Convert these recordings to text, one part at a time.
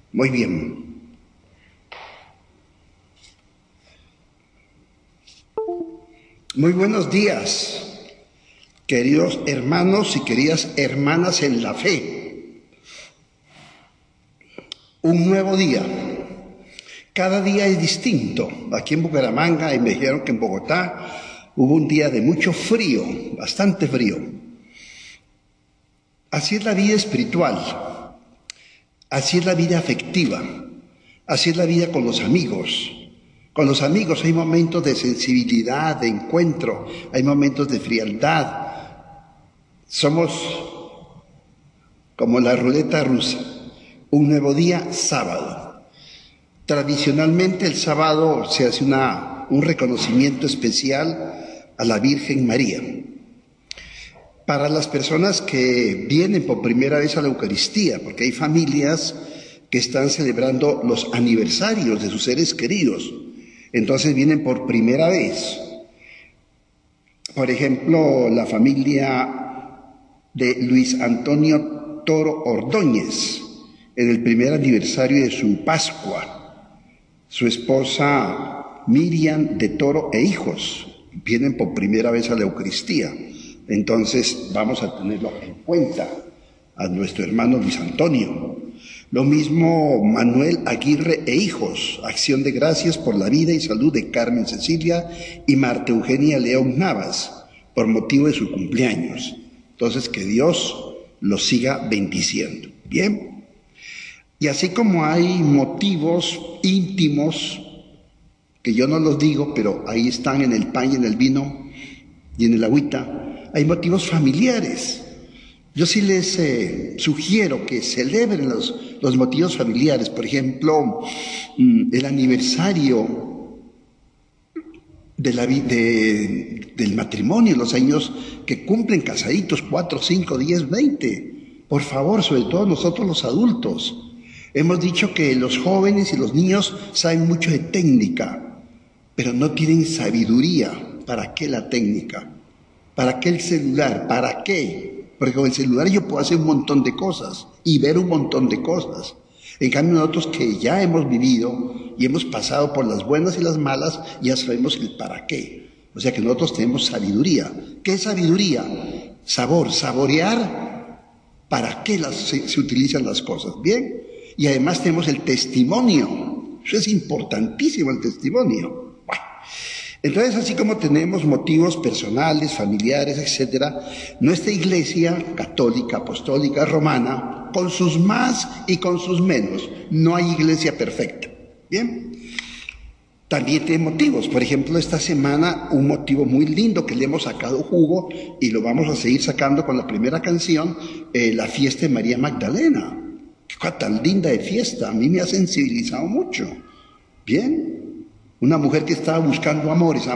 Muy bien. Muy buenos días, queridos hermanos y queridas hermanas en la fe. Un nuevo día. Cada día es distinto. Aquí en Bucaramanga, y me dijeron que en Bogotá hubo un día de mucho frío, bastante frío. Así es la vida espiritual, así es la vida afectiva, así es la vida con los amigos. Con los amigos hay momentos de sensibilidad, de encuentro, hay momentos de frialdad. Somos como la ruleta rusa. Un nuevo día, sábado. Tradicionalmente el sábado se hace un reconocimiento especial a la Virgen María. Para las personas que vienen por primera vez a la Eucaristía, porque hay familias que están celebrando los aniversarios de sus seres queridos, entonces vienen por primera vez. Por ejemplo, la familia de Luis Antonio Toro Ordóñez, en el primer aniversario de su Pascua, su esposa Miriam de Toro e hijos, vienen por primera vez a la Eucaristía. Entonces vamos a tenerlo en cuenta, a nuestro hermano Luis Antonio. Lo mismo Manuel Aguirre e hijos, acción de gracias por la vida y salud de Carmen Cecilia y Marta Eugenia León Navas, por motivo de su cumpleaños. Entonces que Dios los siga bendiciendo. Bien. Y así como hay motivos íntimos, que yo no los digo, pero ahí están en el pan y en el vino y en el agüita, hay motivos familiares. Yo sí les sugiero que celebren los motivos familiares. Por ejemplo, el aniversario del matrimonio, los años que cumplen casaditos, 4, 5, 10, 20. Por favor, sobre todo nosotros los adultos. Hemos dicho que los jóvenes y los niños saben mucho de técnica, pero no tienen sabiduría. ¿Para qué la técnica? ¿Para qué el celular? ¿Para qué? Porque con el celular yo puedo hacer un montón de cosas y ver un montón de cosas. En cambio nosotros que ya hemos vivido y hemos pasado por las buenas y las malas, ya sabemos el para qué. O sea que nosotros tenemos sabiduría. ¿Qué es sabiduría? Sabor, saborear para qué se utilizan las cosas. ¿Bien? Y además tenemos el testimonio. Eso es importantísimo, el testimonio. Entonces, así como tenemos motivos personales, familiares, etcétera, nuestra Iglesia católica, apostólica, romana, con sus más y con sus menos, no hay iglesia perfecta. ¿Bien? También tiene motivos. Por ejemplo, esta semana un motivo muy lindo que le hemos sacado jugo y lo vamos a seguir sacando con la primera canción, la fiesta de María Magdalena. Qué cosa tan linda de fiesta, a mí me ha sensibilizado mucho. ¿Bien? Una mujer que estaba buscando amores,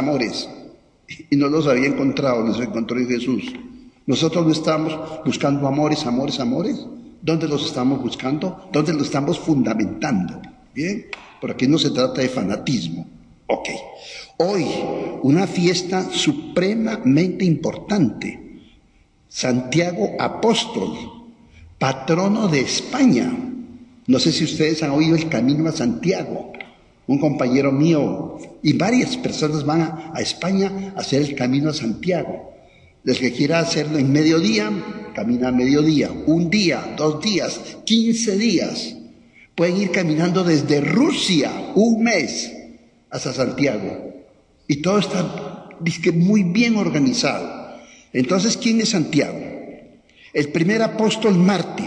y no los había encontrado, los encontró en Jesús. Nosotros no estamos buscando amores. ¿Dónde los estamos buscando? ¿Dónde los estamos fundamentando? ¿Bien? Por aquí no se trata de fanatismo. Ok. Hoy, una fiesta supremamente importante. Santiago Apóstol, patrono de España. No sé si ustedes han oído el Camino a Santiago. Un compañero mío y varias personas van a España a hacer el Camino a Santiago. El que quiera hacerlo en mediodía, camina a mediodía. Un día, 2 días, 15 días. Pueden ir caminando desde Rusia, un mes, hasta Santiago. Y todo está muy bien organizado. Entonces, ¿quién es Santiago? El primer apóstol mártir.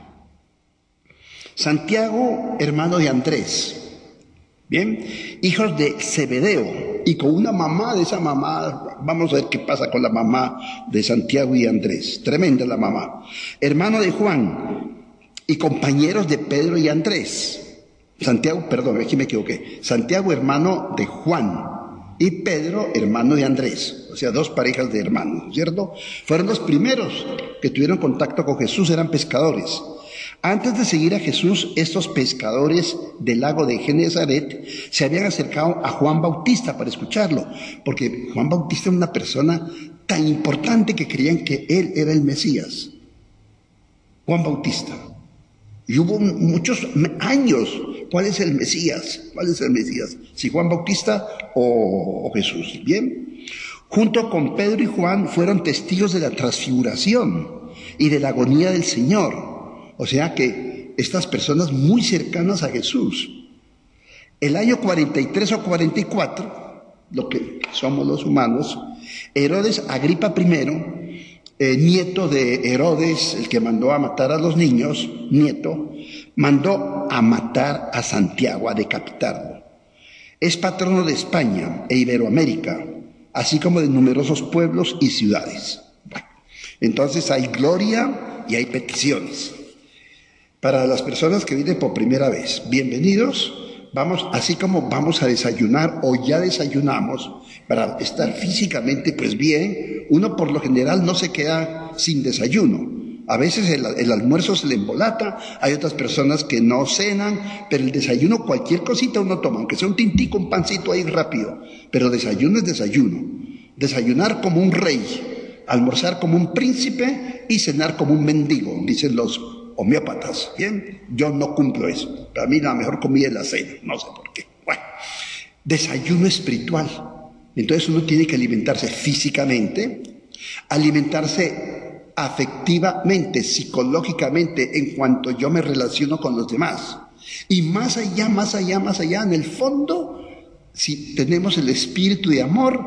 Santiago, hermano de Andrés. Bien, hijos de Zebedeo, y con una mamá, de esa mamá, vamos a ver qué pasa con la mamá de Santiago y Andrés, tremenda la mamá, hermano de Juan, y compañeros de Pedro y Andrés. Santiago, perdón, aquí me equivoqué, Santiago hermano de Juan, y Pedro hermano de Andrés, o sea, 2 parejas de hermanos, ¿cierto? Fueron los primeros que tuvieron contacto con Jesús, eran pescadores. Antes de seguir a Jesús, estos pescadores del lago de Genezaret se habían acercado a Juan Bautista para escucharlo, porque Juan Bautista era una persona tan importante que creían que él era el Mesías. Juan Bautista. Y hubo muchos años. ¿Cuál es el Mesías? ¿Cuál es el Mesías? ¿Si Juan Bautista o Jesús? Bien. Junto con Pedro y Juan fueron testigos de la transfiguración y de la agonía del Señor. O sea que estas personas muy cercanas a Jesús. El año 43 o 44, lo que somos los humanos, Herodes Agripa I, nieto de Herodes, el que mandó a matar a los niños, nieto, mandó a matar a Santiago, a decapitarlo. Es patrono de España e Iberoamérica, así como de numerosos pueblos y ciudades. Bueno, entonces hay gloria y hay peticiones. Para las personas que vienen por primera vez, bienvenidos. Vamos, así como vamos a desayunar o ya desayunamos, para estar físicamente pues bien, uno por lo general no se queda sin desayuno. A veces el almuerzo se le embolata, hay otras personas que no cenan, pero el desayuno, cualquier cosita uno toma, aunque sea un tintico, un pancito ahí rápido, pero desayuno es desayuno. Desayunar como un rey, almorzar como un príncipe y cenar como un mendigo, dicen los homeópatas. Bien, yo no cumplo eso. Para mí la mejor comida es la cena, no sé por qué. Bueno, desayuno espiritual. Entonces uno tiene que alimentarse físicamente, alimentarse afectivamente, psicológicamente, en cuanto yo me relaciono con los demás. Y más allá, más allá, más allá, en el fondo, si tenemos el espíritu de amor,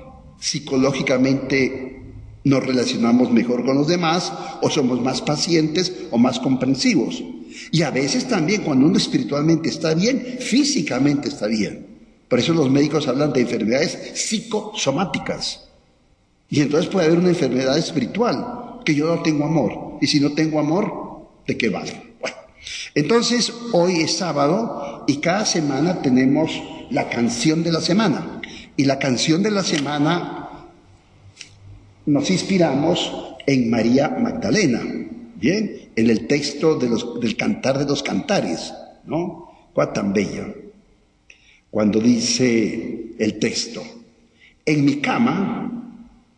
psicológicamente nos relacionamos mejor con los demás, o somos más pacientes o más comprensivos. Y a veces también, cuando uno espiritualmente está bien, físicamente está bien. Por eso los médicos hablan de enfermedades psicosomáticas. Y entonces puede haber una enfermedad espiritual, que yo no tengo amor. Y si no tengo amor, ¿de qué vale? Bueno, entonces hoy es sábado y cada semana tenemos la canción de la semana. Y la canción de la semana nos inspiramos en María Magdalena, ¿bien? En el texto del Cantar de los Cantares, ¿no? Cuá tan bella. Cuando dice el texto, en mi cama,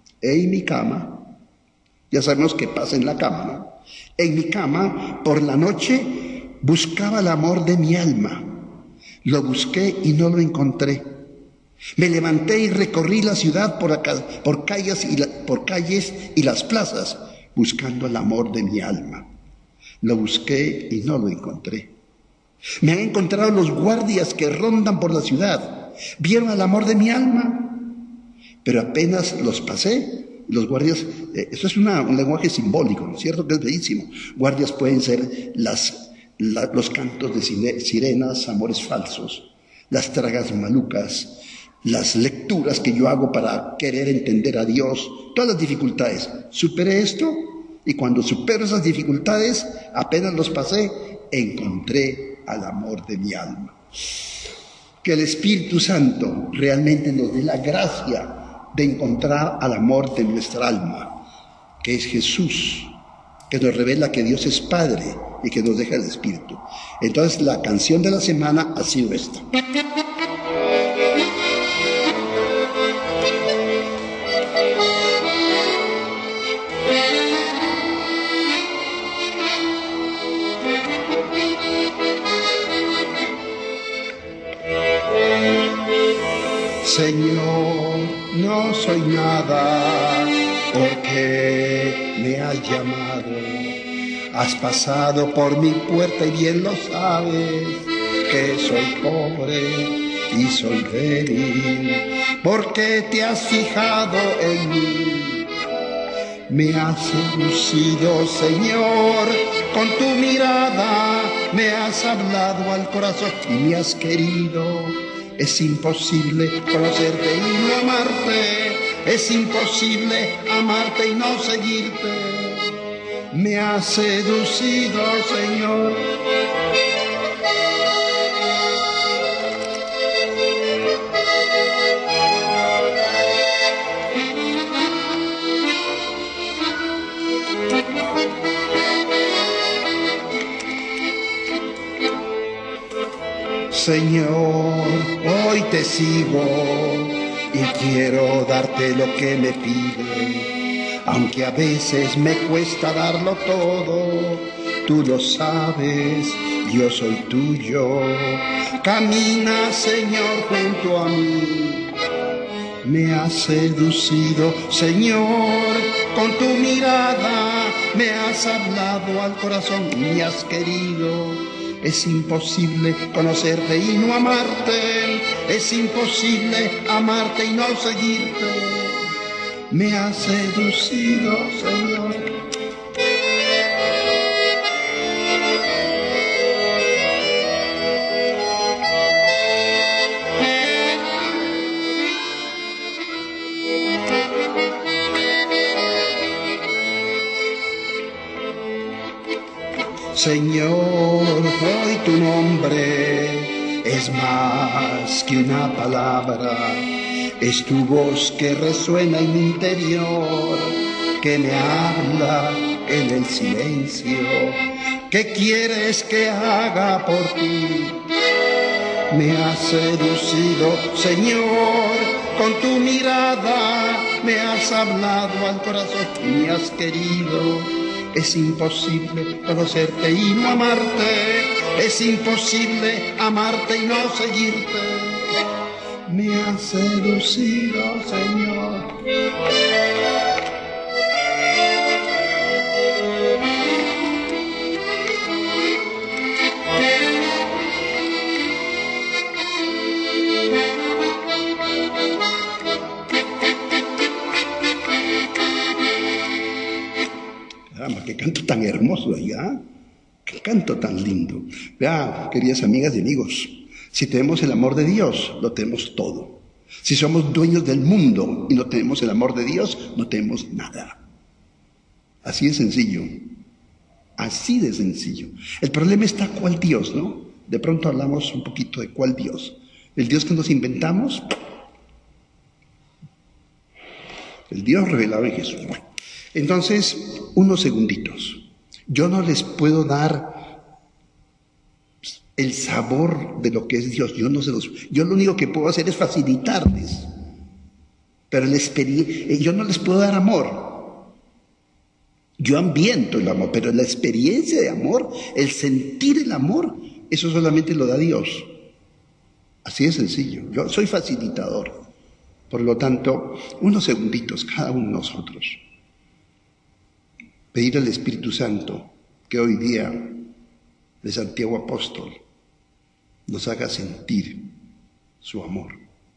ya sabemos qué pasa en la cama, ¿no? En mi cama, por la noche, buscaba el amor de mi alma. Lo busqué y no lo encontré. Me levanté y recorrí la ciudad por calles y las plazas, buscando el amor de mi alma. Lo busqué y no lo encontré. Me han encontrado los guardias que rondan por la ciudad. Vieron el amor de mi alma, pero apenas los pasé. Los guardias, eso es un lenguaje simbólico, ¿no es cierto? Que es bellísimo. Guardias pueden ser los cantos de sirenas, amores falsos, las tragas malucas, las lecturas que yo hago para querer entender a Dios, todas las dificultades. Superé esto y cuando supero esas dificultades, apenas los pasé, encontré al amor de mi alma. Que el Espíritu Santo realmente nos dé la gracia de encontrar al amor de nuestra alma, que es Jesús, que nos revela que Dios es Padre y que nos deja el Espíritu. Entonces la canción de la semana ha sido esta. Señor, no soy nada porque me has llamado. Has pasado por mi puerta y bien lo sabes, que soy pobre y soy débil, porque te has fijado en mí. Me has seducido, Señor, con tu mirada, me has hablado al corazón y me has querido. Es imposible conocerte y no amarte, es imposible amarte y no seguirte. Me has seducido, Señor. Señor, hoy te sigo y quiero darte lo que me pide, aunque a veces me cuesta darlo todo, tú lo sabes, yo soy tuyo. Camina, Señor, junto a mí. Me has seducido, Señor, con tu mirada. Me has hablado al corazón, me has querido. Es imposible conocerte y no amarte. Es imposible amarte y no seguirte. Me has seducido, Señor. Señor, hoy tu nombre es más que una palabra, es tu voz que resuena en mi interior, que me habla en el silencio. ¿Qué quieres que haga por ti? Me has seducido, Señor, con tu mirada, me has hablado al corazón, me has querido. Es imposible conocerte y no amarte, es imposible amarte y no seguirte. Me has seducido, Señor. Qué canto tan hermoso allá, qué canto tan lindo. Vea, queridas amigas y amigos, si tenemos el amor de Dios, lo tenemos todo. Si somos dueños del mundo y no tenemos el amor de Dios, no tenemos nada. Así de sencillo, así de sencillo. El problema está cuál Dios, ¿no? De pronto hablamos un poquito de cuál Dios. El Dios que nos inventamos, el Dios revelado en Jesús. Bueno, entonces, unos segunditos. Yo no les puedo dar el sabor de lo que es Dios. Yo lo único que puedo hacer es facilitarles. Pero yo no les puedo dar amor. Yo ambiento el amor, pero la experiencia de amor, el sentir el amor, eso solamente lo da Dios. Así de sencillo. Yo soy facilitador. Por lo tanto, unos segunditos cada uno de nosotros. Pedir al Espíritu Santo que hoy día, de Santiago Apóstol, nos haga sentir su amor.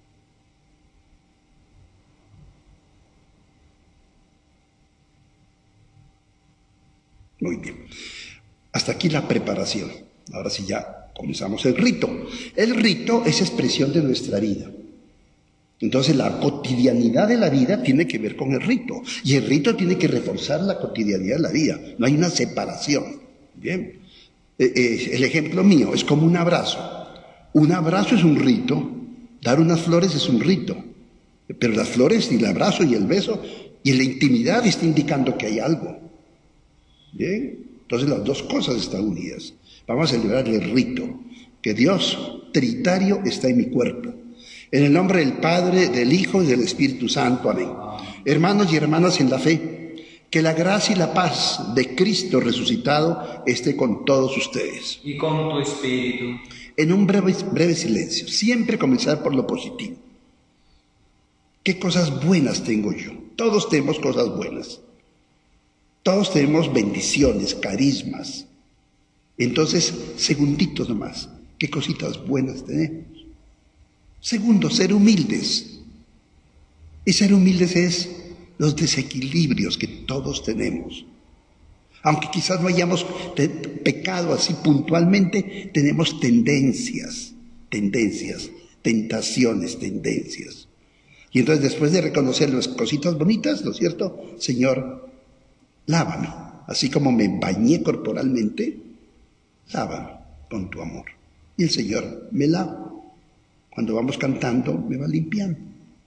Muy bien. Hasta aquí la preparación. Ahora sí ya comenzamos el rito. El rito es expresión de nuestra vida. Entonces la cotidianidad de la vida tiene que ver con el rito, y el rito tiene que reforzar la cotidianidad de la vida, no hay una separación. Bien, el ejemplo mío es como un abrazo es un rito, dar unas flores es un rito, pero las flores y el abrazo y el beso y la intimidad está indicando que hay algo. Bien, entonces las dos cosas están unidas. Vamos a celebrar el rito, que Dios Trinitario está en mi cuerpo. En el nombre del Padre, del Hijo y del Espíritu Santo. Amén. Hermanos y hermanas en la fe, que la gracia y la paz de Cristo resucitado esté con todos ustedes. Y con tu espíritu. En un breve silencio, siempre comenzar por lo positivo. ¿Qué cosas buenas tengo yo? Todos tenemos cosas buenas. Todos tenemos bendiciones, carismas. Entonces, segunditos nomás, ¿qué cositas buenas tenemos? Segundo, ser humildes. Y ser humildes es los desequilibrios que todos tenemos. Aunque quizás no hayamos pecado así puntualmente, tenemos tendencias, tentaciones. Y entonces después de reconocer las cositas bonitas, ¿no es cierto? Señor, lávame. Así como me bañé corporalmente, lávame con tu amor. Y el Señor me lava. Cuando vamos cantando, me va limpiando.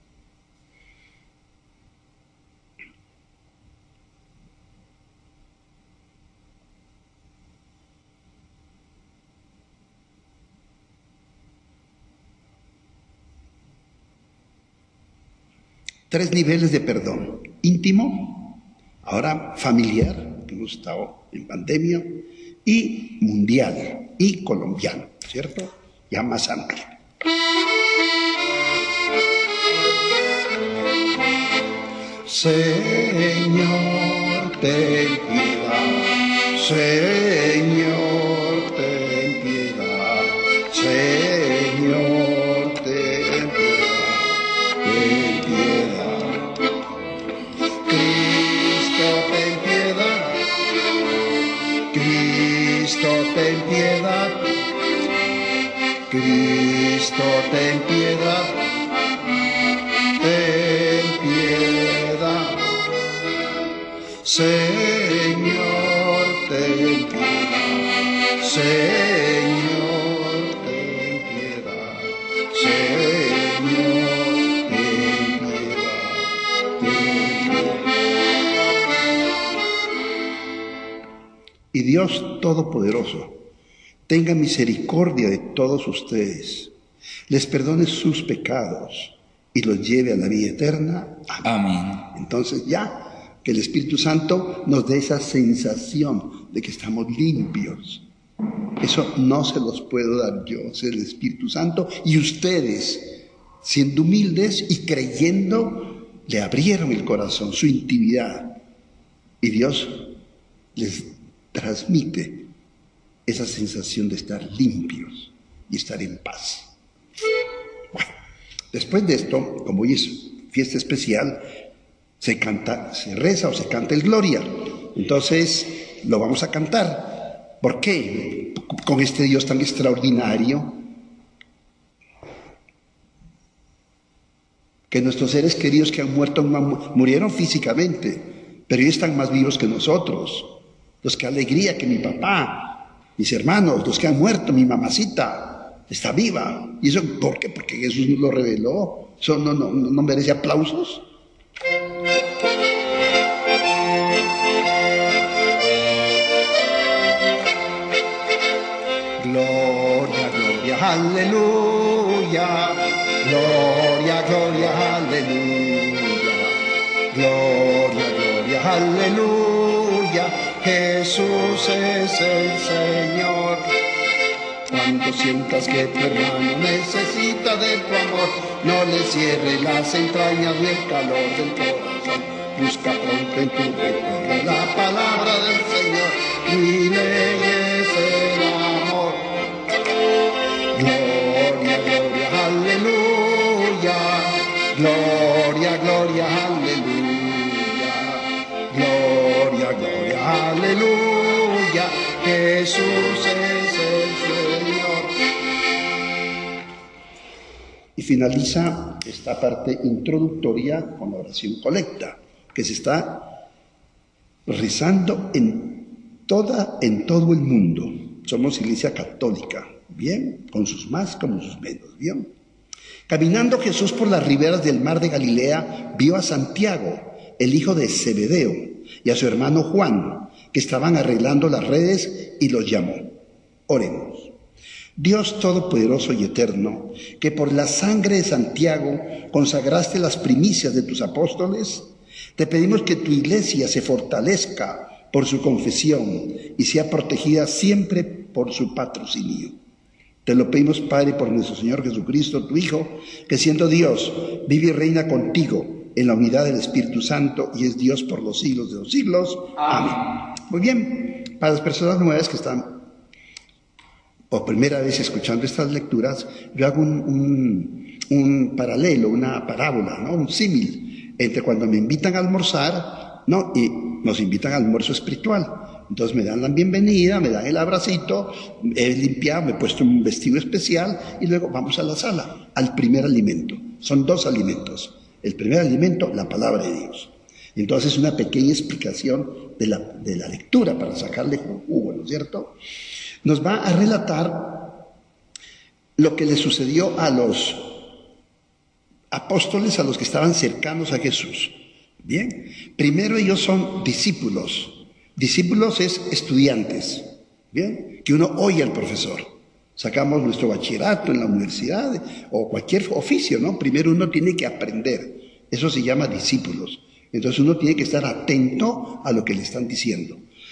Tres niveles de perdón. Íntimo, ahora familiar, que hemos estado en pandemia, y mundial y colombiano, ¿cierto? Ya más amplio. Señor, ten piedad, Señor, ten piedad, Señor, ten piedad, Cristo, ten piedad, Cristo, ten piedad, Cristo, ten piedad, ten piedad, Señor, ten piedad, Señor, ten piedad, Señor, ten piedad, Y Dios Todopoderoso tenga misericordia de todos ustedes, les perdone sus pecados y los lleve a la vida eterna. Amén. Entonces ya, que el Espíritu Santo nos dé esa sensación de que estamos limpios. Eso no se los puedo dar yo, es el Espíritu Santo. Y ustedes, siendo humildes y creyendo, le abrieron el corazón, su intimidad. Y Dios les transmite esa sensación de estar limpios y estar en paz. Bueno, después de esto, como hoy es fiesta especial, se canta, se reza o se canta el Gloria. Entonces lo vamos a cantar. ¿Por qué? Con este Dios tan extraordinario, que nuestros seres queridos que han muerto murieron físicamente, pero ellos están más vivos que nosotros. Los que alegría que mi papá, mis hermanos, los que han muerto, mi mamacita está viva. ¿Y eso por qué? Porque Jesús nos lo reveló. ¿Eso no merece aplausos? Gloria, gloria, aleluya. Gloria, gloria, aleluya. Gloria, gloria, aleluya. Jesús es el Señor. Cuando sientas que tu hermano necesita de tu amor, no le cierres las entrañas ni el calor del corazón. Busca pronto en tu recuerdo la palabra del Señor y leyes el amor. Gloria, gloria, aleluya. Gloria, gloria, aleluya. Gloria, gloria, aleluya. Jesús es el Señor. Y finaliza esta parte introductoria con la oración colecta, que se está rezando en todo el mundo. Somos Iglesia Católica, ¿bien? Con sus más, con sus menos, ¿bien? Caminando Jesús por las riberas del mar de Galilea, vio a Santiago, el hijo de Zebedeo, y a su hermano Juan, que estaban arreglando las redes, y los llamó. Oremos. Dios Todopoderoso y Eterno, que por la sangre de Santiago consagraste las primicias de tus apóstoles, te pedimos que tu iglesia se fortalezca por su confesión y sea protegida siempre por su patrocinio. Te lo pedimos, Padre, por nuestro Señor Jesucristo, tu Hijo, que siendo Dios, vive y reina contigo en la unidad del Espíritu Santo y es Dios por los siglos de los siglos. Amén. Muy bien, para las personas nuevas que están por primera vez escuchando estas lecturas, yo hago un paralelo, una parábola, ¿no? Un símil entre cuando me invitan a almorzar, ¿no? Y nos invitan al almuerzo espiritual. Entonces me dan la bienvenida, me dan el abracito, he limpiado, me he puesto un vestido especial y luego vamos a la sala, al primer alimento. Son 2 alimentos. El primer alimento, la palabra de Dios. Entonces una pequeña explicación de la lectura para sacarle jugo, ¿no es cierto? Nos va a relatar lo que le sucedió a los apóstoles, a los que estaban cercanos a Jesús. Bien, primero ellos son discípulos. Discípulos es estudiantes, bien, que uno oye al profesor. Sacamos nuestro bachillerato en la universidad o cualquier oficio, ¿no? Primero uno tiene que aprender. Eso se llama discípulos. Entonces uno tiene que estar atento a lo que le están diciendo.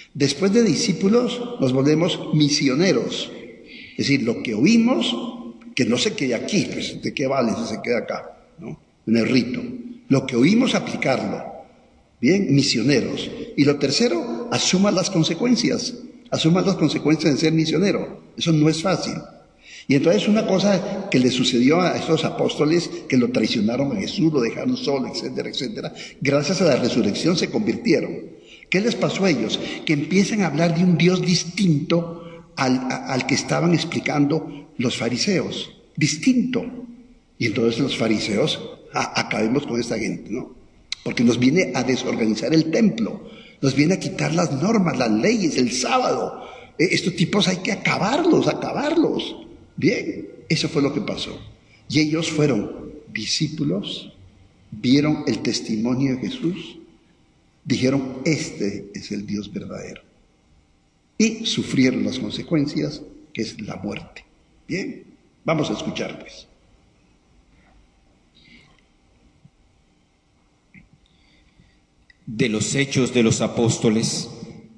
Después de discípulos nos volvemos misioneros. Es decir, lo que oímos, que no se quede aquí, pues ¿de qué vale si se queda acá, ¿no? En el rito. Lo que oímos, aplicarlo. Bien, misioneros. Y lo tercero, asuma las consecuencias. Asuma las consecuencias de ser misionero. Eso no es fácil. Y entonces una cosa que le sucedió a estos apóstoles que lo traicionaron a Jesús, lo dejaron solo, etcétera, etcétera, gracias a la resurrección se convirtieron. ¿Qué les pasó a ellos? Que empiezan a hablar de un Dios distinto al que estaban explicando los fariseos. Distinto. Y entonces los fariseos, acabemos con esta gente, ¿no? Porque nos viene a desorganizar el templo, nos viene a quitar las normas, las leyes, el sábado. Estos tipos hay que acabarlos. Bien, eso fue lo que pasó. Y ellos fueron discípulos, vieron el testimonio de Jesús, dijeron, este es el Dios verdadero. Y sufrieron las consecuencias, que es la muerte. Bien, vamos a escuchar pues. De los Hechos de los Apóstoles.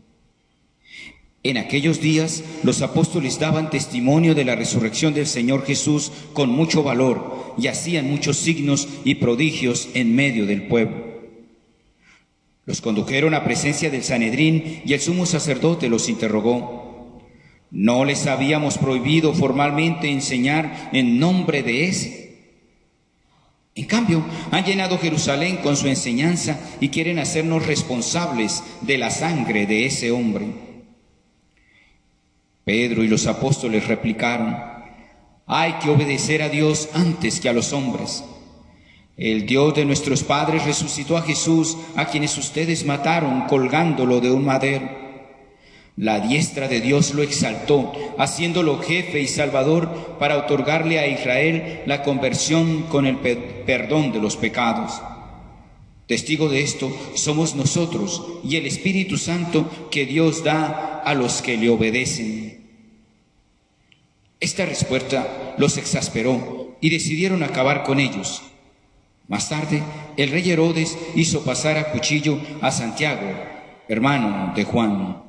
En aquellos días los apóstoles daban testimonio de la resurrección del Señor Jesús con mucho valor y hacían muchos signos y prodigios en medio del pueblo. Los condujeron a presencia del Sanedrín y el sumo sacerdote los interrogó. ¿No les habíamos prohibido formalmente enseñar en nombre de ese? En cambio, han llenado Jerusalén con su enseñanza y quieren hacernos responsables de la sangre de ese hombre. Pedro y los apóstoles replicaron: hay que obedecer a Dios antes que a los hombres. El Dios de nuestros padres resucitó a Jesús, a quienes ustedes mataron colgándolo de un madero. La diestra de Dios lo exaltó, haciéndolo jefe y salvador para otorgarle a Israel la conversión con el perdón de los pecados. Testigo de esto somos nosotros y el Espíritu Santo que Dios da a los que le obedecen. Esta respuesta los exasperó y decidieron acabar con ellos. Más tarde, el rey Herodes hizo pasar a cuchillo a Santiago, hermano de Juan.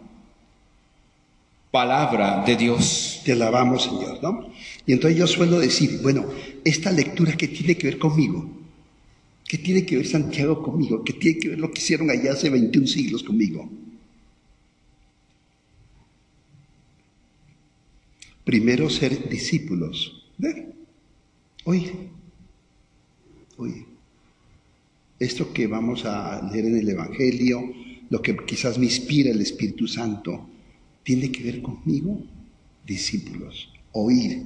Palabra de Dios. Te alabamos, Señor, ¿no? Y entonces yo suelo decir, bueno, esta lectura, ¿qué tiene que ver conmigo? ¿Qué tiene que ver Santiago conmigo? ¿Qué tiene que ver lo que hicieron allá hace 21 siglos conmigo? Primero, ser discípulos. ¿Ve? Oye, esto que vamos a leer en el Evangelio, lo que quizás me inspira el Espíritu Santo, ¿tiene que ver conmigo? Discípulos, oír.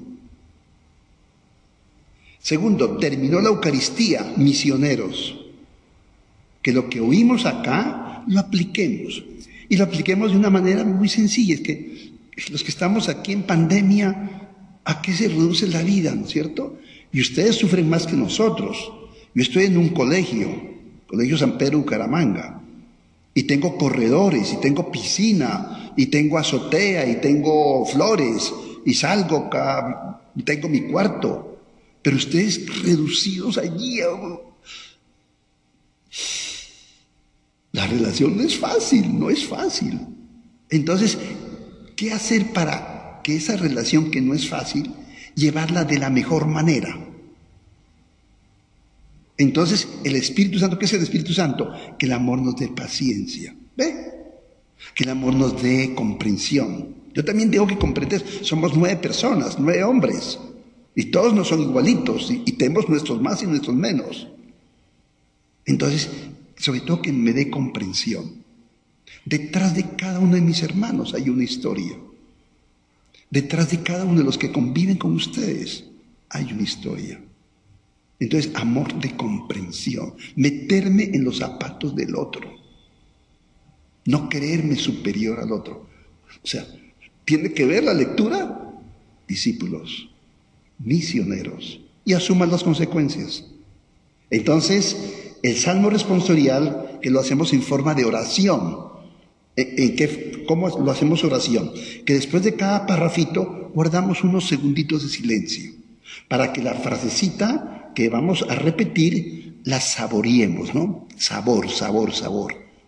Segundo, terminó la Eucaristía, misioneros. Que lo que oímos acá, lo apliquemos. Y lo apliquemos de una manera muy sencilla. Es que los que estamos aquí en pandemia, ¿a qué se reduce la vida, no es cierto? Y ustedes sufren más que nosotros. Yo estoy en un colegio, Colegio San Pedro Bucaramanga, y tengo corredores, y tengo piscina, y tengo azotea, y tengo flores, y salgo acá, y tengo mi cuarto. Pero ustedes reducidos allí, la relación no es fácil. Entonces, ¿qué hacer para que esa relación que no es fácil, llevarla de la mejor manera? Entonces, el Espíritu Santo, ¿qué es el Espíritu Santo? Que el amor nos dé paciencia, ¿ve? Que el amor nos dé comprensión. Yo también tengo que comprender, somos 9 personas, 9 hombres, y todos no son igualitos, y tenemos nuestros más y nuestros menos. Entonces, sobre todo que me dé comprensión. Detrás de cada uno de mis hermanos hay una historia. Detrás de cada uno de los que conviven con ustedes hay una historia. Entonces, amor de comprensión, meterme en los zapatos del otro, no creerme superior al otro. O sea, tiene que ver la lectura, discípulos, misioneros, y asuman las consecuencias. Entonces, el salmo responsorial, que lo hacemos en forma de oración, ¿cómo lo hacemos oración? Que después de cada parrafito guardamos unos segunditos de silencio, para que la frasecita que vamos a repetir la saboreemos, ¿no? Sabor.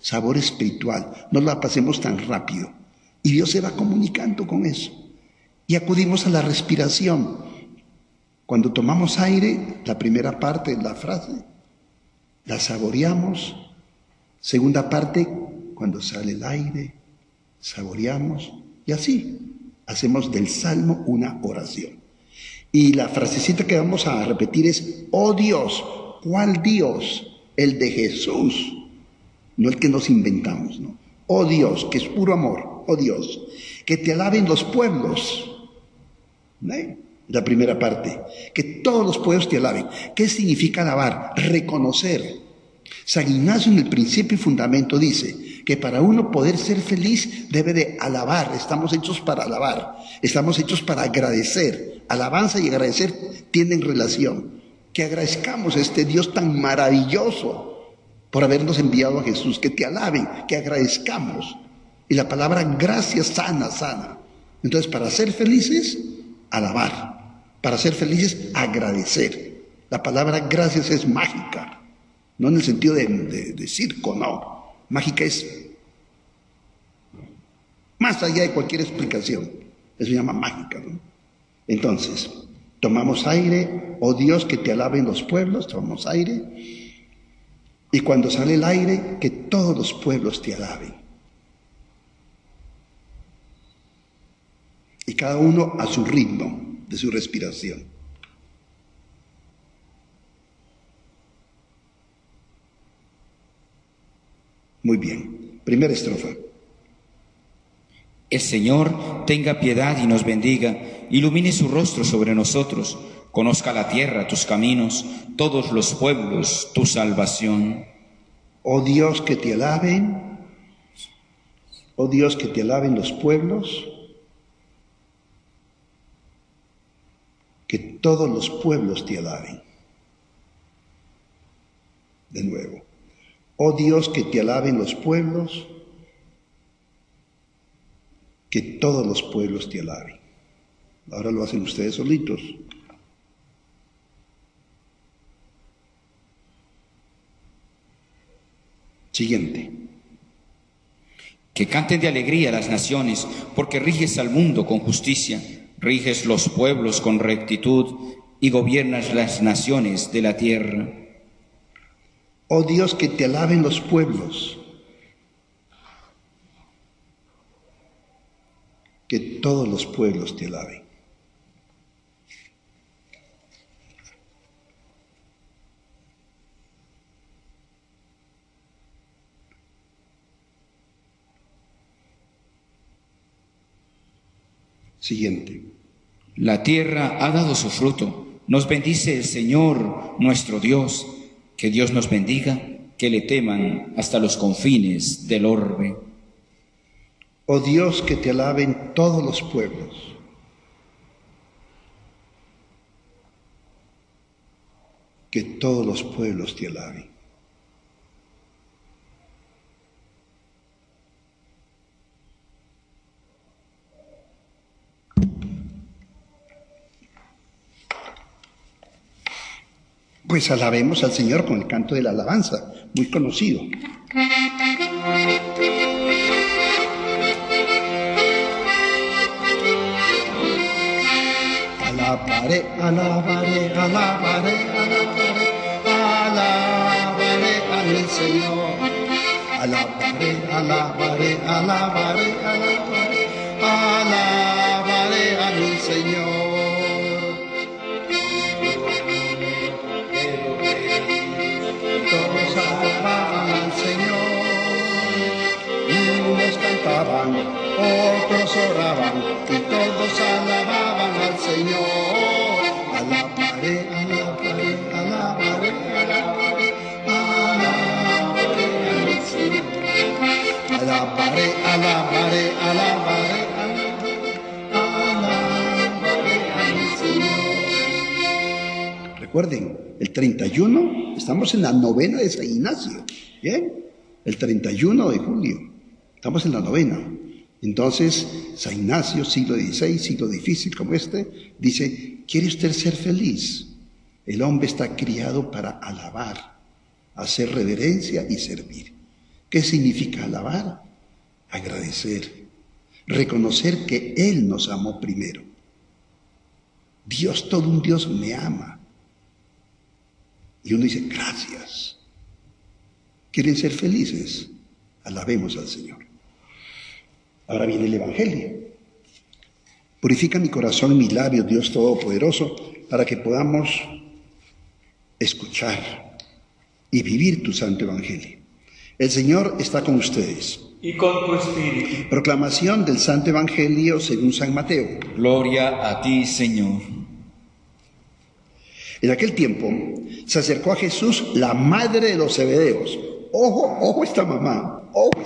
sabor espiritual. No la pasemos tan rápido. Y Dios se va comunicando con eso. Y acudimos a la respiración. Cuando tomamos aire, la primera parte de la frase, la saboreamos. Segunda parte, cuando sale el aire, saboreamos. Y así hacemos del salmo una oración. Y la frasecita que vamos a repetir es: oh Dios. ¿Cuál Dios? El de Jesús, no el que nos inventamos, ¿no? Oh Dios, que es puro amor. Oh Dios, que te alaben los pueblos. ¿No? La primera parte, que todos los pueblos te alaben. ¿Qué significa alabar? Reconocer. San Ignacio en el principio y fundamento dice que para uno poder ser feliz debe de alabar. Estamos hechos para alabar, estamos hechos para agradecer. Alabanza y agradecer tienen relación. Que agradezcamos a este Dios tan maravilloso por habernos enviado a Jesús, que te alaben, que agradezcamos. Y la palabra gracias sana. Entonces, para ser felices, alabar. Para ser felices, agradecer. La palabra gracias es mágica, no en el sentido de circo, no. Mágica es más allá de cualquier explicación. Eso se llama mágica, ¿no? Entonces, tomamos aire. Oh Dios, que te alaben los pueblos. Tomamos aire. Y cuando sale el aire, que todos los pueblos te alaben. Y cada uno a su ritmo de su respiración. Muy bien. Primera estrofa. El Señor tenga piedad y nos bendiga, ilumine su rostro sobre nosotros, conozca la tierra tus caminos, todos los pueblos tu salvación. Oh Dios, que te alaben. Oh Dios, que te alaben los pueblos. Que todos los pueblos te alaben. De nuevo. Oh Dios, que te alaben los pueblos. Que todos los pueblos te alaben. Ahora lo hacen ustedes solitos. Siguiente. Que canten de alegría las naciones, porque riges al mundo con justicia, riges los pueblos con rectitud y gobiernas las naciones de la tierra. Oh Dios, que te alaben los pueblos. Que todos los pueblos te alaben. Siguiente. La tierra ha dado su fruto. Nos bendice el Señor nuestro Dios. Que Dios nos bendiga, que le teman hasta los confines del orbe. Oh Dios, que te alaben todos los pueblos. Que todos los pueblos te alaben. Pues alabemos al Señor con el canto de la alabanza, muy conocido. Alabaré, alabaré, alabaré, alabaré, alabaré a mi Señor. Alabaré, alabaré, alabaré, alabaré, alabaré a mi Señor. Todos alababan al Señor, unos cantaban, otros oraban, y todos alababan al Señor. Alabaré, alabaré, alabaré, alabaré, alabaré al Señor. Alabaré, alabaré, alabaré, alabaré al Señor. Recuerden, el 31, estamos en la novena de San Ignacio, ¿bien? El 31 de julio, estamos en la novena. Entonces, San Ignacio, siglo XVI, siglo difícil como este, dice: ¿quiere usted ser feliz? El hombre está criado para alabar, hacer reverencia y servir. ¿Qué significa alabar? Agradecer, reconocer que Él nos amó primero. Dios, todo un Dios me ama. Y uno dice, gracias. ¿Quieren ser felices? Alabemos al Señor. Ahora viene el Evangelio. Purifica mi corazón y mis labios, Dios Todopoderoso, para que podamos escuchar y vivir tu santo Evangelio. El Señor está con ustedes. Y con tu espíritu. Proclamación del Santo Evangelio según San Mateo. Gloria a ti, Señor. En aquel tiempo se acercó a Jesús la madre de los Zebedeos. Ojo esta mamá,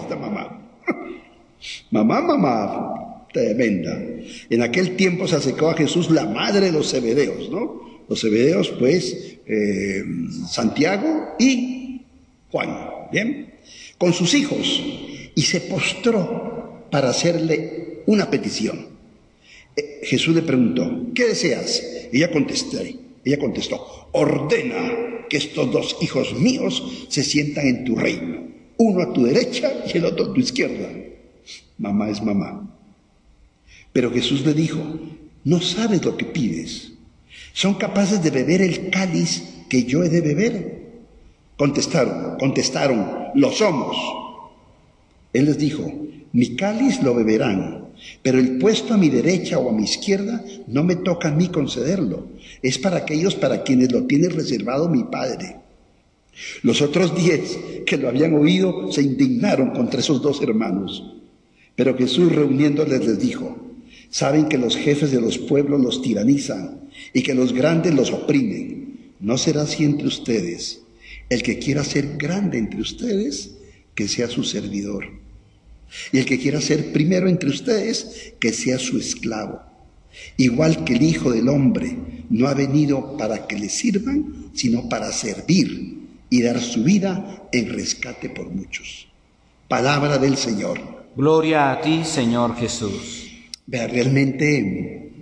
mamá, tremenda. En aquel tiempo se acercó a Jesús la madre de los Zebedeos, ¿no? Los Zebedeos, pues, Santiago y Juan, ¿bien? Con sus hijos, y se postró para hacerle una petición. Jesús le preguntó, ¿qué deseas? Ella contestó, ordena que estos dos hijos míos se sientan en tu reino, uno a tu derecha y el otro a tu izquierda. Mamá es mamá. Pero Jesús le dijo, no sabes lo que pides. ¿Son capaces de beber el cáliz que yo he de beber? Contestaron, lo somos. Él les dijo, mi cáliz lo beberán, pero el puesto a mi derecha o a mi izquierda no me toca a mí concederlo. Es para aquellos para quienes lo tiene reservado mi Padre. Los otros 10 que lo habían oído se indignaron contra esos dos hermanos. Pero Jesús, reuniéndoles, les dijo, saben que los jefes de los pueblos los tiranizan y que los grandes los oprimen. No será así entre ustedes. El que quiera ser grande entre ustedes, que sea su servidor. Y el que quiera ser primero entre ustedes, que sea su esclavo. Igual que el Hijo del Hombre no ha venido para que le sirvan, sino para servir y dar su vida en rescate por muchos. Palabra del Señor. Gloria a ti, Señor Jesús. Vea, realmente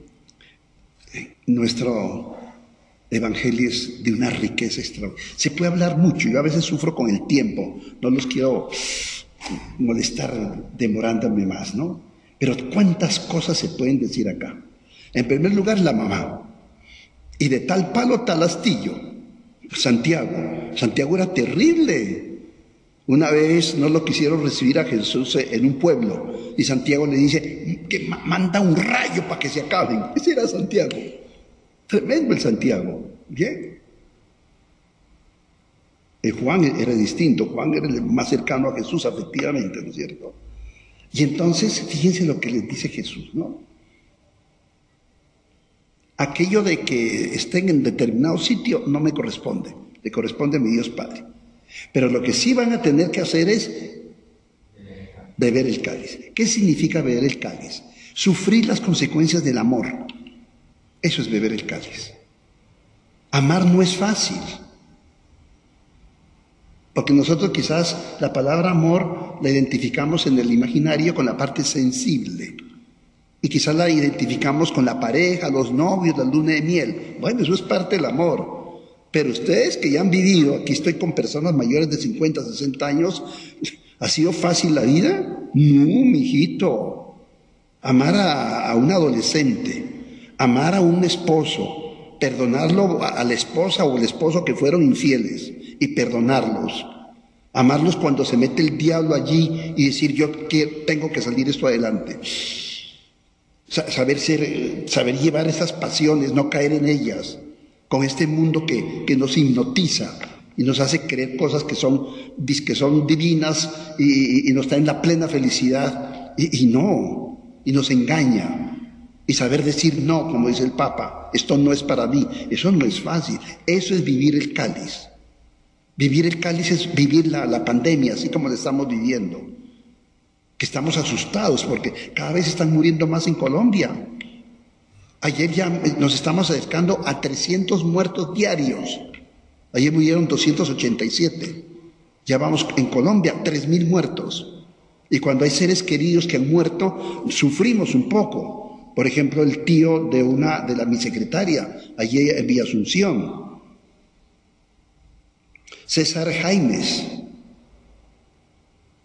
nuestro Evangelio es de una riqueza extraordinaria. Se puede hablar mucho, yo a veces sufro con el tiempo, no los quiero molestar demorándome más, ¿no? Pero cuántas cosas se pueden decir acá. En primer lugar, la mamá. Y de tal palo, tal astillo. Santiago era terrible. Una vez no lo quisieron recibir a Jesús en un pueblo. Y Santiago le dice, que manda un rayo para que se acaben. Ese era Santiago. Tremendo el Santiago. Bien. Juan era distinto. Juan era el más cercano a Jesús, efectivamente, ¿no es cierto? Y entonces, fíjense lo que les dice Jesús, ¿no? Aquello de que estén en determinado sitio no me corresponde. Le corresponde a mi Dios Padre. Pero lo que sí van a tener que hacer es beber el cáliz. ¿Qué significa beber el cáliz? Sufrir las consecuencias del amor. Eso es beber el cáliz. Amar no es fácil. Porque nosotros quizás la palabra amor la identificamos en el imaginario con la parte sensible. Y quizás la identificamos con la pareja, los novios, la luna de miel. Bueno, eso es parte del amor. Pero ustedes que ya han vivido, aquí estoy con personas mayores de 50, 60 años, ¿ha sido fácil la vida? No, mijito. Amar a un adolescente, amar a un esposo, perdonarlo a la esposa o el esposo que fueron infieles y perdonarlos. Amarlos cuando se mete el diablo allí y decir yo tengo que salir esto adelante. Saber llevar esas pasiones, no caer en ellas, con este mundo que nos hipnotiza y nos hace creer cosas que son divinas y nos traen la plena felicidad y nos engaña. Y saber decir no, como dice el Papa, esto no es para mí, eso no es fácil, eso es vivir el cáliz. Vivir el cáliz es vivir la pandemia, así como la estamos viviendo. Que estamos asustados porque cada vez están muriendo más en Colombia. Ayer ya nos estamos acercando a 300 muertos diarios. Ayer murieron 287. Ya vamos en Colombia, 3.000 muertos. Y cuando hay seres queridos que han muerto, sufrimos un poco. Por ejemplo, el tío de mi secretaria, allí en Villa Asunción. César Jaimes.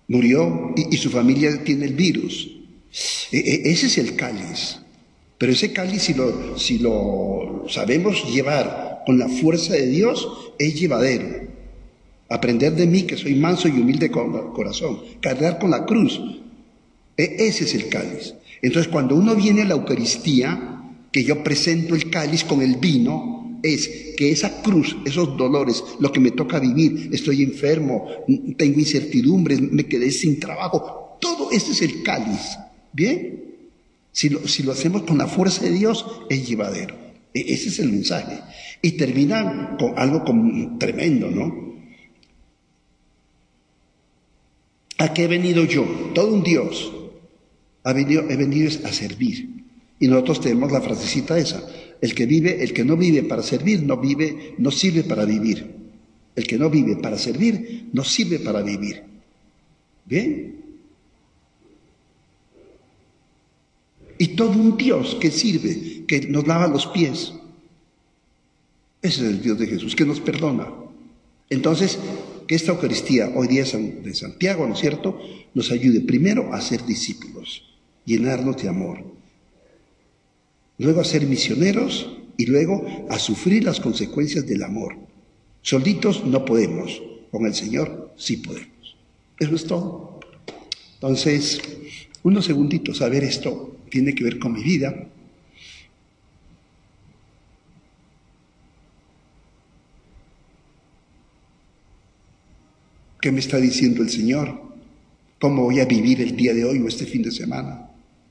murió y su familia tiene el virus. Ese es el cáliz. Pero ese cáliz, si lo sabemos llevar con la fuerza de Dios, es llevadero. Aprender de mí, que soy manso y humilde corazón. Cargar con la cruz. Ese es el cáliz. Entonces, cuando uno viene a la Eucaristía, que yo presento el cáliz con el vino, es que esa cruz, esos dolores, lo que me toca vivir, estoy enfermo, tengo incertidumbres, me quedé sin trabajo, todo ese es el cáliz. ¿Bien? Si lo hacemos con la fuerza de Dios, es llevadero. Ese es el mensaje. Y termina con algo tremendo, ¿no? ¿A qué he venido yo? Todo un Dios. He venido a servir. Y nosotros tenemos la frasecita esa. El que no vive para servir, no sirve para vivir. El que no vive para servir, no sirve para vivir. ¿Bien? Y todo un Dios que sirve, que nos lava los pies. Ese es el Dios de Jesús, que nos perdona. Entonces, que esta Eucaristía, hoy día de Santiago, ¿no es cierto?, nos ayude primero a ser discípulos, llenarnos de amor. Luego a ser misioneros y luego a sufrir las consecuencias del amor. Solitos no podemos, con el Señor sí podemos. Eso es todo. Entonces, unos segunditos, a ver, esto tiene que ver con mi vida. ¿Qué me está diciendo el Señor? ¿Cómo voy a vivir el día de hoy o este fin de semana?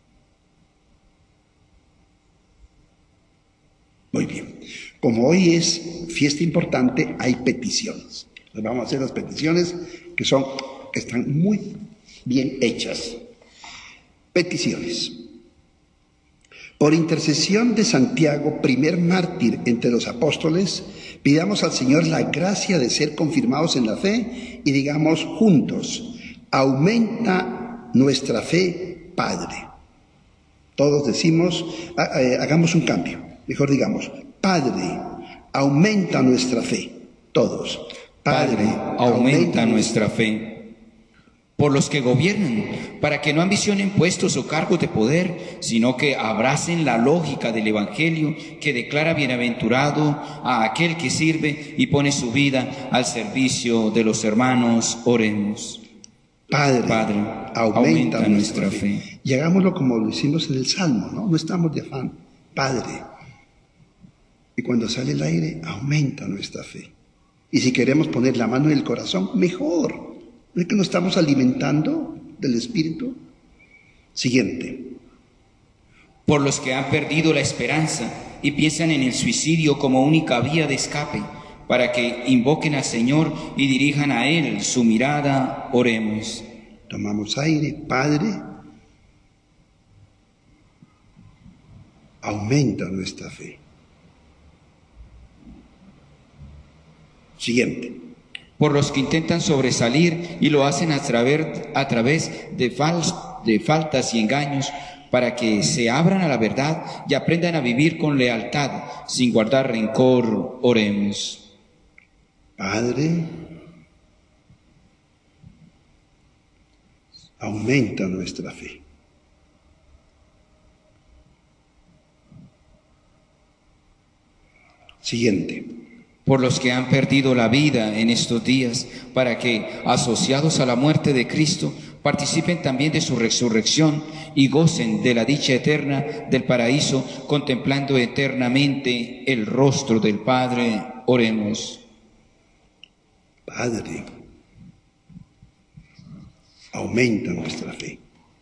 Muy bien. Como hoy es fiesta importante, hay peticiones. Entonces vamos a hacer las peticiones que están muy bien hechas. Peticiones. Por intercesión de Santiago, primer mártir entre los apóstoles, pidamos al Señor la gracia de ser confirmados en la fe y digamos juntos: aumenta nuestra fe, Padre. Todos decimos, hagamos un cambio. Mejor digamos: Padre, aumenta nuestra fe. Todos. Padre, aumenta nuestra fe. Por los que gobiernan, para que no ambicionen puestos o cargos de poder, sino que abracen la lógica del Evangelio que declara bienaventurado a aquel que sirve y pone su vida al servicio de los hermanos. Oremos. Padre, aumenta nuestra fe. Y hagámoslo como lo hicimos en el Salmo, ¿no? No estamos de afán. Padre. Y cuando sale el aire, aumenta nuestra fe. Y si queremos poner la mano en el corazón, mejor. ¿No es que nos estamos alimentando del Espíritu? Siguiente. Por los que han perdido la esperanza y piensan en el suicidio como única vía de escape, para que invoquen al Señor y dirijan a Él su mirada. Oremos. Tomamos aire. Padre, aumenta nuestra fe. Siguiente. Por los que intentan sobresalir y lo hacen a través de faltas y engaños, para que se abran a la verdad y aprendan a vivir con lealtad, sin guardar rencor. Oremos. Padre, aumenta nuestra fe. Siguiente. Por los que han perdido la vida en estos días, para que, asociados a la muerte de Cristo, participen también de su resurrección y gocen de la dicha eterna del paraíso, contemplando eternamente el rostro del Padre. Oremos. Padre, aumenta nuestra fe.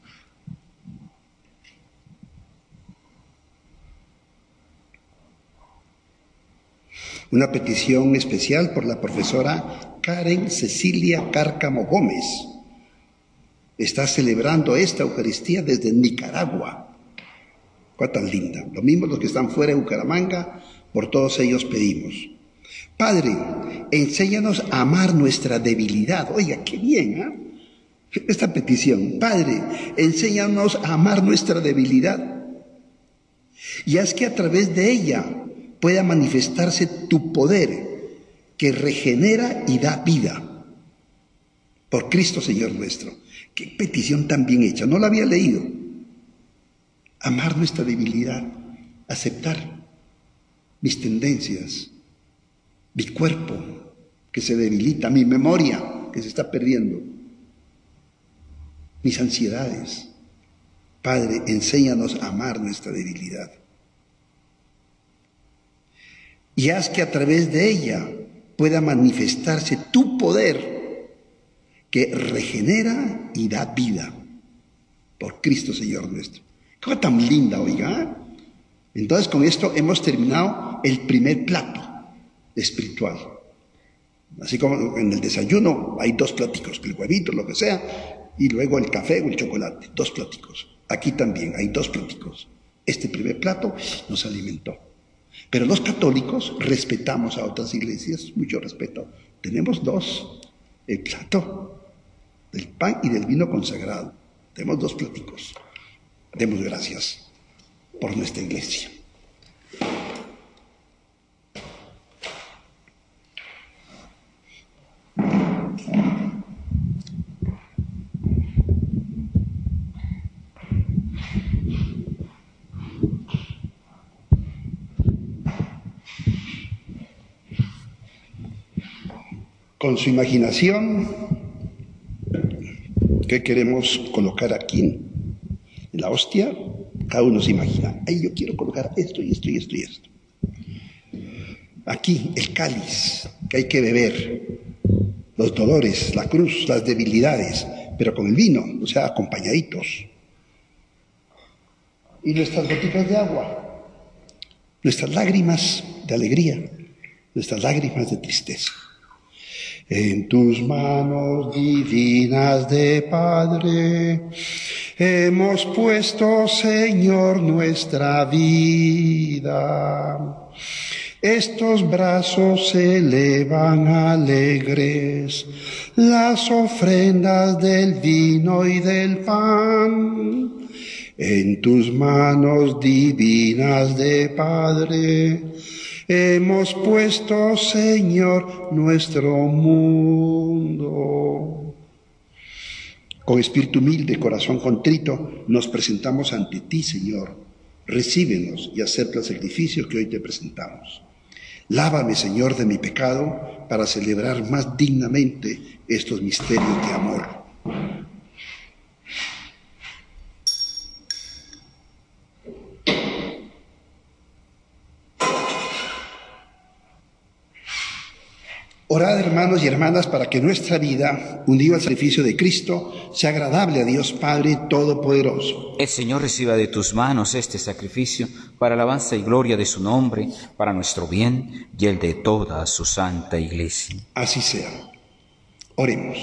Una petición especial por la profesora Karen Cecilia Cárcamo Gómez. Está celebrando esta Eucaristía desde Nicaragua. ¡Cuánta tan linda! Lo mismo los que están fuera de Bucaramanga, por todos ellos pedimos. Padre, enséñanos a amar nuestra debilidad. Oiga, qué bien, ¿eh? Esta petición. Padre, enséñanos a amar nuestra debilidad. Y haz que a través de ella pueda manifestarse tu poder que regenera y da vida. Por Cristo Señor nuestro. Qué petición tan bien hecha, no la había leído. Amar nuestra debilidad, aceptar mis tendencias, mi cuerpo que se debilita, mi memoria que se está perdiendo, mis ansiedades. Padre, enséñanos a amar nuestra debilidad. Y haz que a través de ella pueda manifestarse tu poder que regenera y da vida por Cristo Señor nuestro. Qué cosa tan linda, oiga. Entonces con esto hemos terminado el primer plato espiritual. Así como en el desayuno hay 2 pláticos, el huevito, lo que sea, y luego el café o el chocolate, 2 pláticos. Aquí también hay 2 pláticos. Este primer plato nos alimentó. Pero los católicos respetamos a otras iglesias, mucho respeto. Tenemos 2, el plato del pan y del vino consagrado. Tenemos 2 pláticos. Demos gracias por nuestra iglesia. Con su imaginación, ¿qué queremos colocar aquí en la hostia? Cada uno se imagina, ahí yo quiero colocar esto y esto y esto y esto. Aquí el cáliz que hay que beber, los dolores, la cruz, las debilidades, pero con el vino, o sea, acompañaditos. Y nuestras gotitas de agua, nuestras lágrimas de alegría, nuestras lágrimas de tristeza. En tus manos divinas de Padre, hemos puesto, Señor, nuestra vida. Estos brazos se elevan alegres, las ofrendas del vino y del pan. En tus manos divinas de Padre, hemos puesto, Señor, nuestro mundo. Con espíritu humilde, corazón contrito, nos presentamos ante ti, Señor. Recíbenos y acepta el sacrificio que hoy te presentamos. Lávame, Señor, de mi pecado para celebrar más dignamente estos misterios de amor. Orad, hermanos y hermanas, para que nuestra vida, unida al sacrificio de Cristo, sea agradable a Dios Padre Todopoderoso. El Señor reciba de tus manos este sacrificio para alabanza y gloria de su nombre, para nuestro bien y el de toda su santa Iglesia. Así sea. Oremos.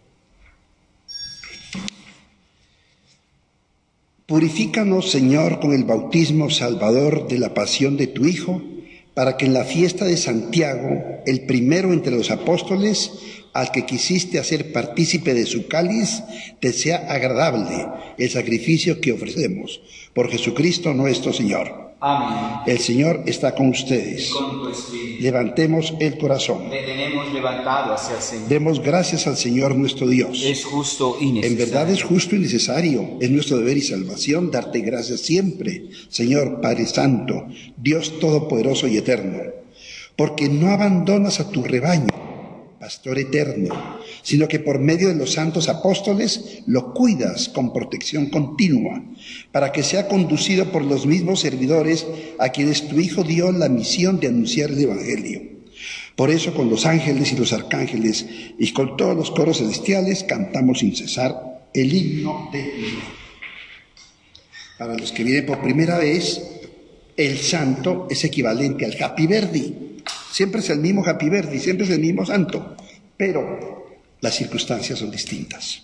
Purifícanos, Señor, con el bautismo salvador de la pasión de tu Hijo, para que en la fiesta de Santiago, el primero entre los apóstoles, al que quisiste hacer partícipe de su cáliz, te sea agradable el sacrificio que ofrecemos. Por Jesucristo nuestro Señor. Amén. El Señor está con ustedes. Con tu espíritu. Levantemos el corazón. Le tenemos levantado hacia el Señor. Demos gracias al Señor nuestro Dios. Es justo y necesario. En verdad es justo y necesario, es nuestro deber y salvación darte gracias siempre, Señor Padre Santo, Dios Todopoderoso y Eterno, porque no abandonas a tu rebaño, Pastor eterno, sino que por medio de los santos apóstoles lo cuidas con protección continua, para que sea conducido por los mismos servidores a quienes tu Hijo dio la misión de anunciar el Evangelio. Por eso con los ángeles y los arcángeles y con todos los coros celestiales cantamos sin cesar el himno de Dios. Para los que vienen por primera vez, el santo es equivalente al Happy Verdi. Siempre es el mismo Happy Verdi, siempre es el mismo santo, pero las circunstancias son distintas.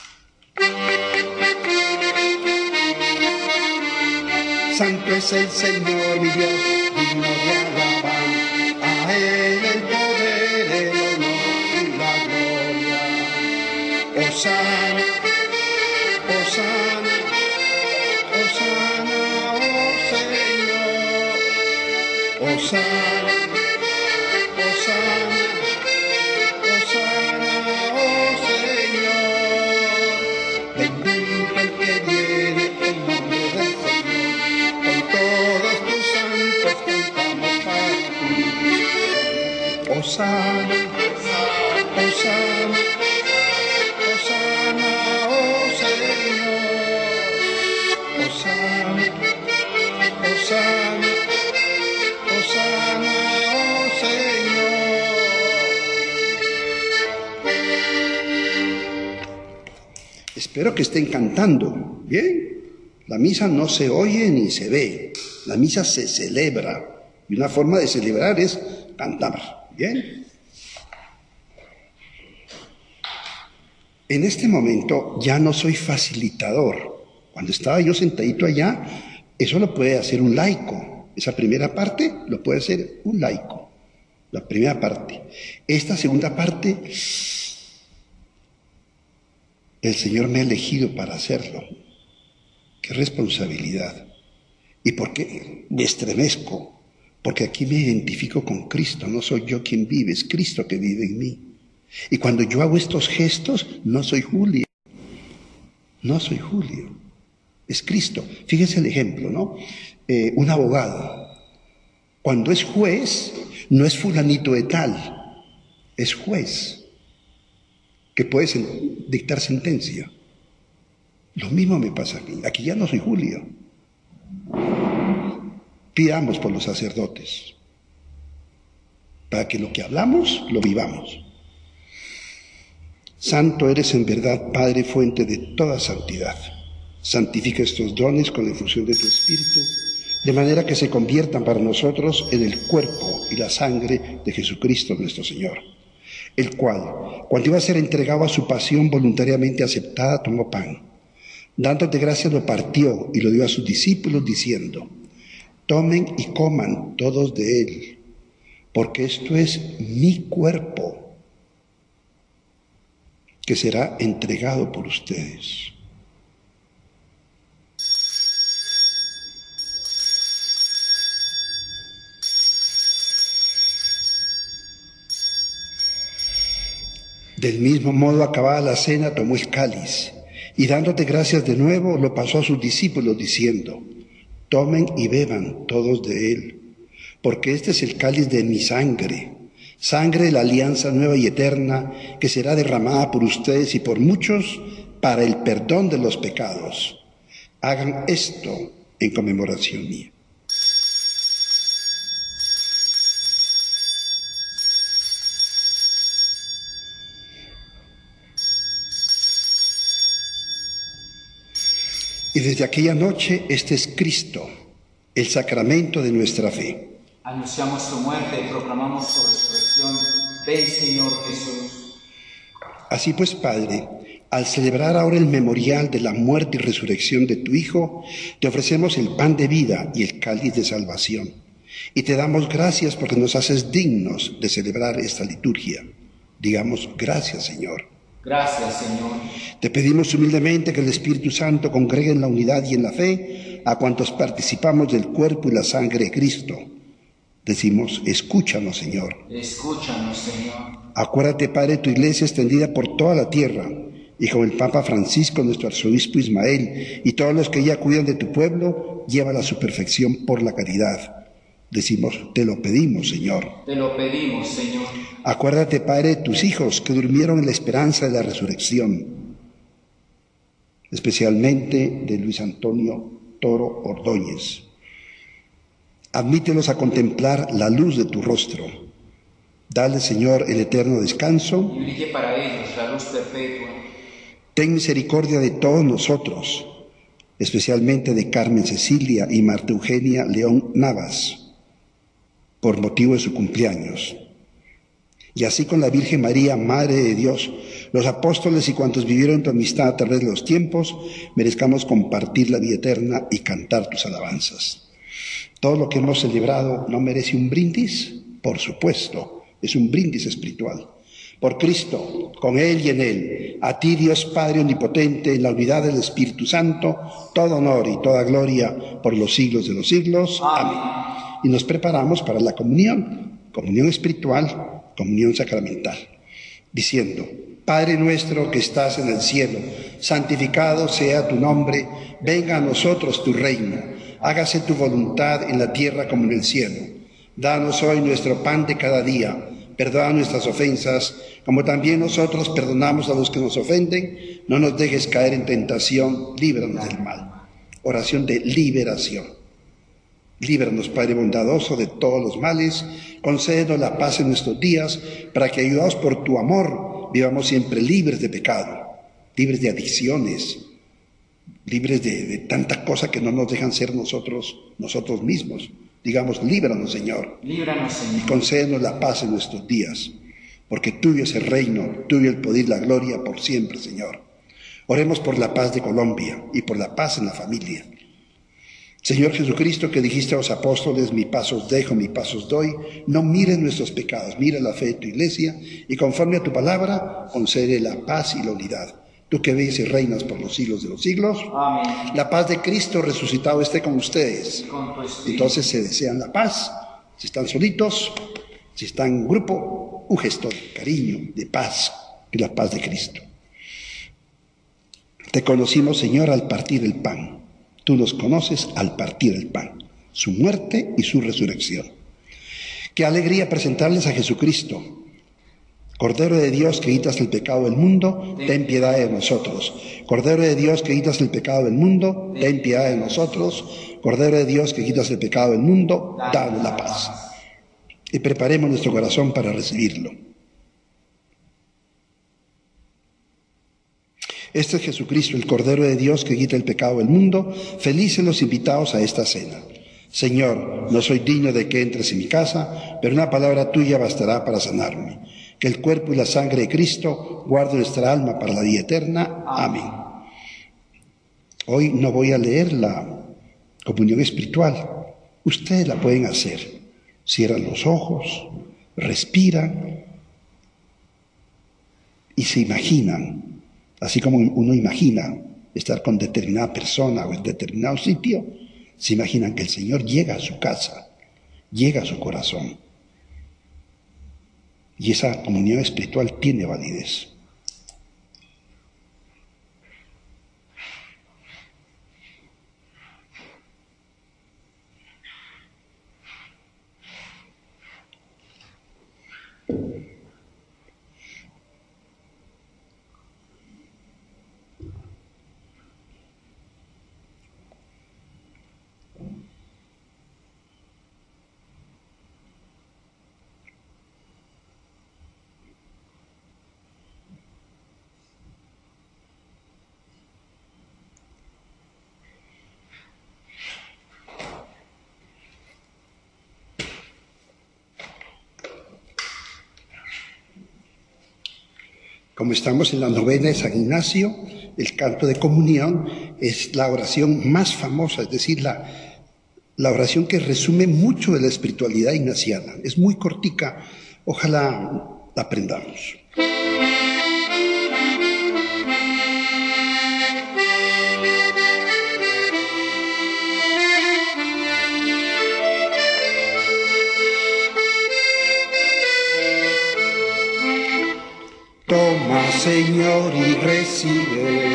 Santo es el Señor, mi Dios, digno de alabar. A Él el poder, el honor y la gloria. Hosana, Hosana, Hosana, oh Señor. Hosana, Hosana, Hosana, oh Señor. Hosana, Hosana, Hosana, oh Señor. Hosana, Hosana, Hosana, oh Señor. Espero que estén cantando, ¿bien? La misa no se oye ni se ve, la misa se celebra. Y una forma de celebrar es cantar, ¿bien? En este momento ya no soy facilitador. Cuando estaba yo sentadito allá, eso lo puede hacer un laico. Esa primera parte lo puede hacer un laico. La primera parte. Esta segunda parte, el Señor me ha elegido para hacerlo. ¡Qué responsabilidad! ¿Y por qué me estremezco? Porque aquí me identifico con Cristo, no soy yo quien vive, es Cristo que vive en mí. Y cuando yo hago estos gestos, no soy Julio, no soy Julio, es Cristo. Fíjense el ejemplo, ¿no? Un abogado, cuando es juez, no es fulanito de tal, es juez, que puede dictar sentencia. Lo mismo me pasa aquí ya no soy Julio. Pidamos por los sacerdotes, para que lo que hablamos, lo vivamos. Santo eres en verdad, Padre, fuente de toda santidad. Santifica estos dones con la infusión de tu Espíritu, de manera que se conviertan para nosotros en el cuerpo y la sangre de Jesucristo nuestro Señor, el cual, cuando iba a ser entregado a su pasión voluntariamente aceptada, tomó pan. Dándote gracias lo partió y lo dio a sus discípulos diciendo: tomen y coman todos de él, porque esto es mi cuerpo, que será entregado por ustedes. Del mismo modo, acabada la cena, tomó el cáliz, y dándote gracias de nuevo, lo pasó a sus discípulos diciendo: tomen y beban todos de él, porque este es el cáliz de mi sangre, sangre de la alianza nueva y eterna, que será derramada por ustedes y por muchos para el perdón de los pecados. Hagan esto en conmemoración mía. Y desde aquella noche, este es Cristo, el sacramento de nuestra fe. Anunciamos tu muerte y proclamamos tu resurrección. Ven, Señor Jesús. Así pues, Padre, al celebrar ahora el memorial de la muerte y resurrección de tu Hijo, te ofrecemos el pan de vida y el cáliz de salvación. Y te damos gracias porque nos haces dignos de celebrar esta liturgia. Digamos: gracias, Señor. Gracias, Señor. Te pedimos humildemente que el Espíritu Santo congregue en la unidad y en la fe a cuantos participamos del cuerpo y la sangre de Cristo. Decimos: escúchanos, Señor. Escúchanos, Señor. Acuérdate, Padre, de tu iglesia extendida por toda la tierra, y con el Papa Francisco, nuestro arzobispo Ismael, y todos los que ya cuidan de tu pueblo, llévala a su perfección por la caridad. Decimos: te lo pedimos, Señor. Te lo pedimos, Señor. Acuérdate, Padre, de tus hijos que durmieron en la esperanza de la resurrección, especialmente de Luis Antonio Toro Ordóñez. Admítelos a contemplar la luz de tu rostro. Dale, Señor, el eterno descanso. Y brille para ellos la luz perpetua. Ten misericordia de todos nosotros, especialmente de Carmen Cecilia y Marta Eugenia León Navas, por motivo de su cumpleaños. Y así con la Virgen María, Madre de Dios, los apóstoles y cuantos vivieron tu amistad a través de los tiempos, merezcamos compartir la vida eterna y cantar tus alabanzas. Todo lo que hemos celebrado no merece un brindis, por supuesto, es un brindis espiritual. Por Cristo, con Él y en Él, a ti, Dios Padre Omnipotente, en la unidad del Espíritu Santo, todo honor y toda gloria por los siglos de los siglos. Amén. Y nos preparamos para la comunión espiritual, comunión sacramental, diciendo: Padre nuestro que estás en el cielo, santificado sea tu nombre, venga a nosotros tu reino, hágase tu voluntad en la tierra como en el cielo. Danos hoy nuestro pan de cada día, Perdona nuestras ofensas, como también nosotros perdonamos a los que nos ofenden. No nos dejes caer en tentación, líbranos del mal. Oración de liberación. Líbranos, Padre bondadoso, de todos los males. Concédenos la paz en nuestros días, para que, ayudados por tu amor, vivamos siempre libres de pecado, libres de adicciones, libres de tantas cosas que no nos dejan ser nosotros mismos. Digamos, líbranos, Señor. Líbranos, Señor. Y concédenos la paz en nuestros días, porque tuyo es el reino, tuyo el poder y la gloria por siempre, Señor. Oremos por la paz de Colombia y por la paz en la familia. Señor Jesucristo, que dijiste a los apóstoles, mi paz os dejo, mi paz os doy, no mires nuestros pecados, mira la fe de tu iglesia, y conforme a tu palabra, concede la paz y la unidad. Tú que ves y reinas por los siglos de los siglos. Amén. La paz de Cristo resucitado esté con ustedes. Y con tu espíritu. Entonces se desean la paz. Si están solitos, si están en grupo, un gesto de cariño, de paz, que la paz de Cristo. Te conocimos, Señor, al partir el pan. Tú nos conoces al partir el pan, su muerte y su resurrección. Qué alegría presentarles a Jesucristo, Cordero de Dios que quitas el pecado del mundo, ten piedad de nosotros. Cordero de Dios que quitas el pecado del mundo, ten piedad de nosotros. Cordero de Dios que quitas el pecado del mundo, danos la paz. Y preparemos nuestro corazón para recibirlo. Este es Jesucristo, el Cordero de Dios que quita el pecado del mundo. Felices los invitados a esta cena. Señor, no soy digno de que entres en mi casa, pero una palabra tuya bastará para sanarme. Que el cuerpo y la sangre de Cristo guarde nuestra alma para la vida eterna. Amén. Hoy no voy a leer la comunión espiritual. Ustedes la pueden hacer. Cierran los ojos, respiran y se imaginan, así como uno imagina estar con determinada persona o en determinado sitio, se imaginan que el Señor llega a su casa, llega a su corazón. Y esa comunión espiritual tiene validez. Como estamos en la novena de San Ignacio, el canto de comunión es la oración más famosa, es decir, la oración que resume mucho de la espiritualidad ignaciana. Es muy cortica, ojalá la aprendamos. Toma, Señor, y recibe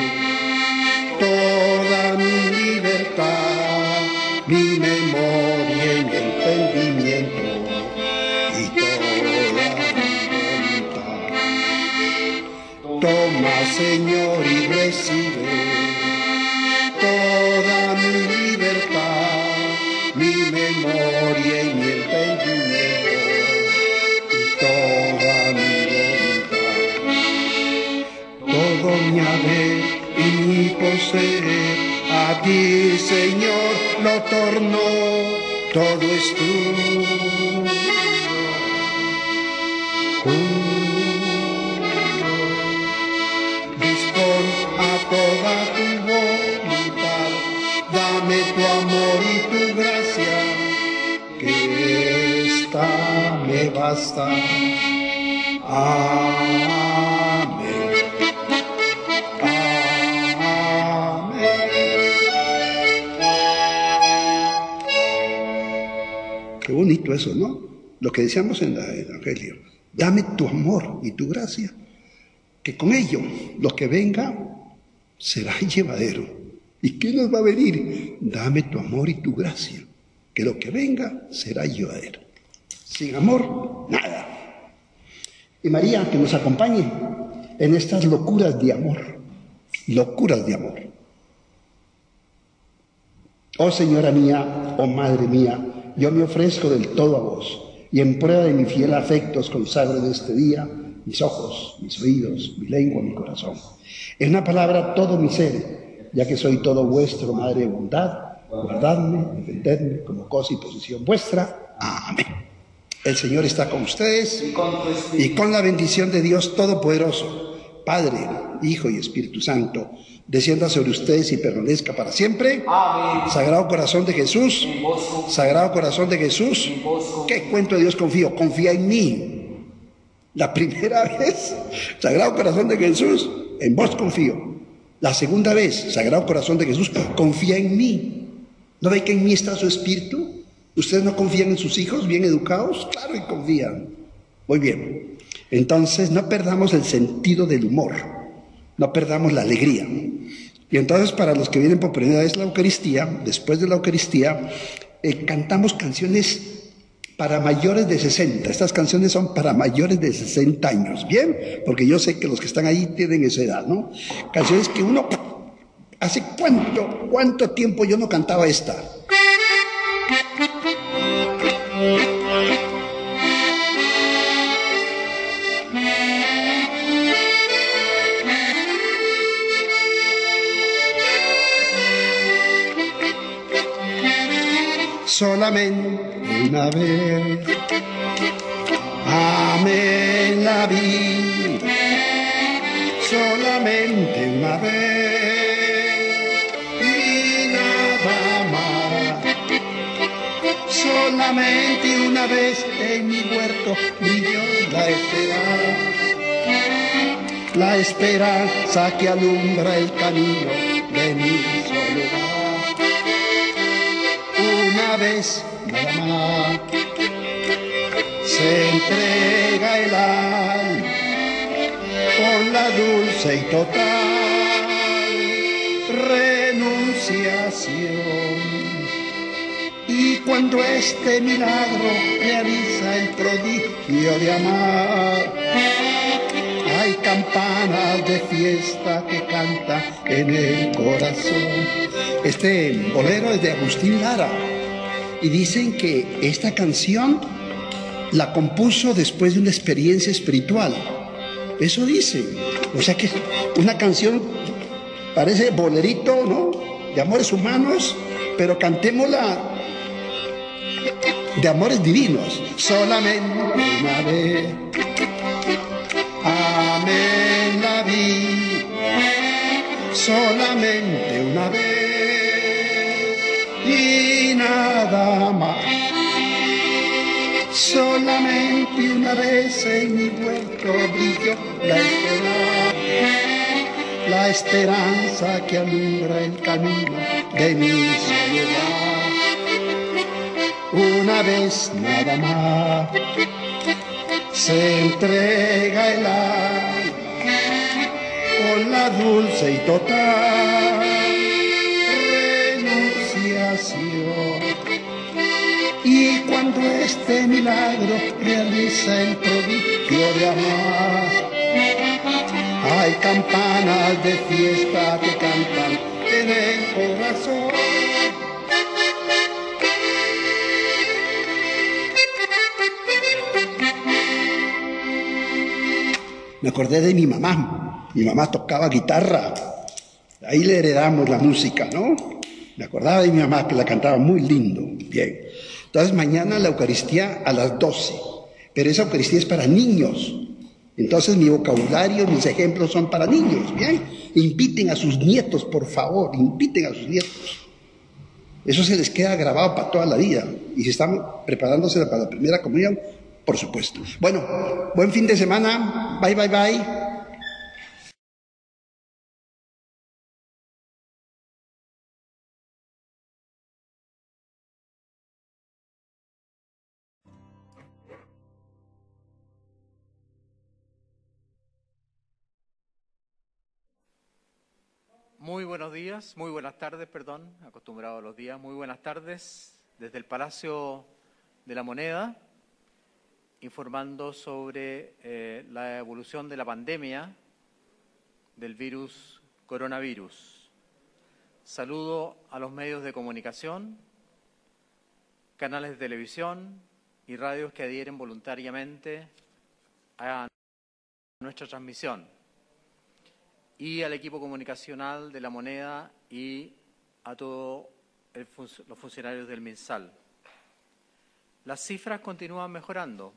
toda mi libertad, mi memoria y mi entendimiento y toda mi voluntad. Toma, Señor, y recibe toda mi libertad, mi memoria y mi entendimiento y toda mi voluntad. Todo mi haber y mi poseer, a ti, Señor, lo torno, todo es tuyo. Dispón a toda tu voluntad, dame tu amor y tu gracia, que esta me basta. Amén. Qué bonito eso, ¿no? Lo que decíamos en el Evangelio. Dame tu amor y tu gracia, que con ello lo que venga será llevadero. ¿Y qué nos va a venir? Dame tu amor y tu gracia, que lo que venga será llevadero. Sin amor, nada. Y María, que nos acompañe en estas locuras de amor. Locuras de amor. Oh Señora mía, oh Madre mía, yo me ofrezco del todo a vos, y en prueba de mi fiel afecto os consagro en este día mis ojos, mis oídos, mi lengua, mi corazón. En una palabra, todo mi ser, ya que soy todo vuestro, Madre de bondad, guardadme, defendedme como cosa y posesión vuestra. Amén. El Señor está con ustedes y con la bendición de Dios Todopoderoso, Padre, Hijo y Espíritu Santo, descienda sobre ustedes y permanezca para siempre. Amén. Sagrado Corazón de Jesús, Sagrado Corazón de Jesús, ¿qué cuento de Dios confío? Confía en mí. La primera vez, Sagrado Corazón de Jesús, en vos confío. La segunda vez, Sagrado Corazón de Jesús, confía en mí. ¿No ve que en mí está su espíritu? ¿Ustedes no confían en sus hijos bien educados? Claro que confían. Muy bien. Entonces, no perdamos el sentido del humor. No perdamos la alegría. Y entonces, para los que vienen por primera vez a la Eucaristía, después de la Eucaristía, cantamos canciones para mayores de 60. Estas canciones son para mayores de 60 años, ¿bien? Porque yo sé que los que están ahí tienen esa edad, ¿no? Canciones que uno... ¿Hace cuánto tiempo yo no cantaba esta? Solamente una vez, amén, la vi, solamente una vez y nada más. Solamente una vez en mi huerto brilló la esperanza que alumbra el camino de mi soledad. Una vez nada más se entrega el alma con la dulce y total renunciación. Y cuando este milagro realiza el prodigio de amar, hay campanas de fiesta que cantan en el corazón. Este bolero es de Agustín Lara y dicen que esta canción la compuso después de una experiencia espiritual. Eso dicen. O sea que una canción parece bolerito, ¿no? De amores humanos, pero cantémosla de amores divinos. Solamente una vez, amén, la vi, solamente una vez y nada más. Solamente una vez en mi huerto brilló la esperanza que alumbra el camino de mi soledad. Una vez nada más se entrega el alma con la dulce y total renunciación. Y cuando este milagro realiza el prodigio de amar, hay campanas de fiesta que cantan en el corazón. Me acordé de mi mamá. Mi mamá tocaba guitarra. Ahí le heredamos la música, ¿no? Me acordaba de mi mamá que la cantaba muy lindo. Bien. Entonces mañana la Eucaristía a las 12. Pero esa Eucaristía es para niños. Entonces mi vocabulario, mis ejemplos son para niños. Bien. Inviten a sus nietos, por favor. Inviten a sus nietos. Eso se les queda grabado para toda la vida. Y si están preparándose para la primera comunión, por supuesto. Bueno, buen fin de semana. Bye, bye, bye. Muy buenos días, muy buenas tardes, perdón, acostumbrado a los días. Muy buenas tardes desde el Palacio de la Moneda. informando sobre la evolución de la pandemia del virus coronavirus. Saludo a los medios de comunicación, canales de televisión y radios que adhieren voluntariamente a nuestra transmisión, y al equipo comunicacional de La Moneda y a todos los funcionarios del MinSal. Las cifras continúan mejorando.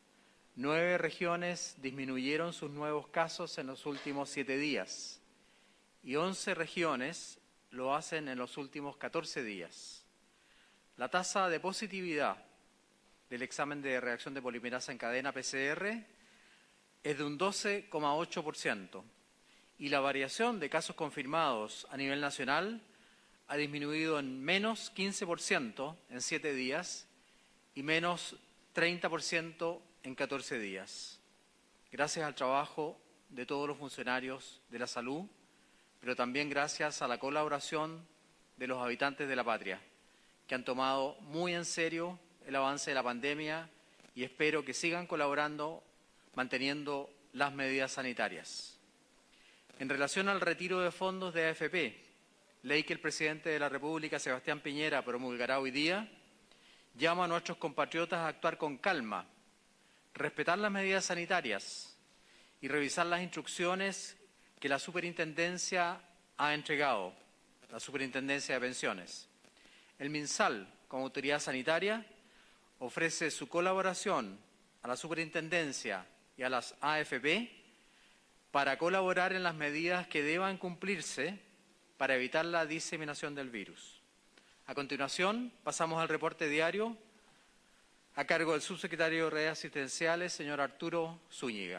9 regiones disminuyeron sus nuevos casos en los últimos 7 días y 11 regiones lo hacen en los últimos 14 días. La tasa de positividad del examen de reacción de polimerasa en cadena PCR es de un 12,8% y la variación de casos confirmados a nivel nacional ha disminuido en menos 15% en 7 días y menos 30% en 14 días. Gracias al trabajo de todos los funcionarios de la salud, pero también gracias a la colaboración de los habitantes de la patria, que han tomado muy en serio el avance de la pandemia y espero que sigan colaborando manteniendo las medidas sanitarias. En relación al retiro de fondos de AFP, ley que el presidente de la República, Sebastián Piñera, promulgará hoy día, llamo a nuestros compatriotas a actuar con calma, respetar las medidas sanitarias y revisar las instrucciones que la Superintendencia ha entregado, la Superintendencia de Pensiones. El MinSal, como autoridad sanitaria, ofrece su colaboración a la Superintendencia y a las AFP para colaborar en las medidas que deban cumplirse para evitar la diseminación del virus. A continuación, pasamos al reporte diario a cargo del subsecretario de Redes Asistenciales, señor Arturo Zúñiga.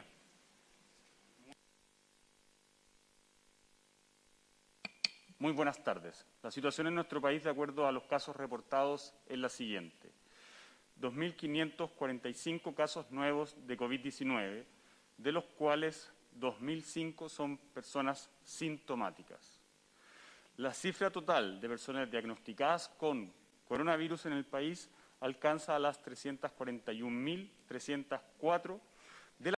Muy buenas tardes. La situación en nuestro país, de acuerdo a los casos reportados, es la siguiente. 2.545 casos nuevos de COVID-19, de los cuales 2.005 son personas sintomáticas. La cifra total de personas diagnosticadas con coronavirus en el país alcanza a las 341.304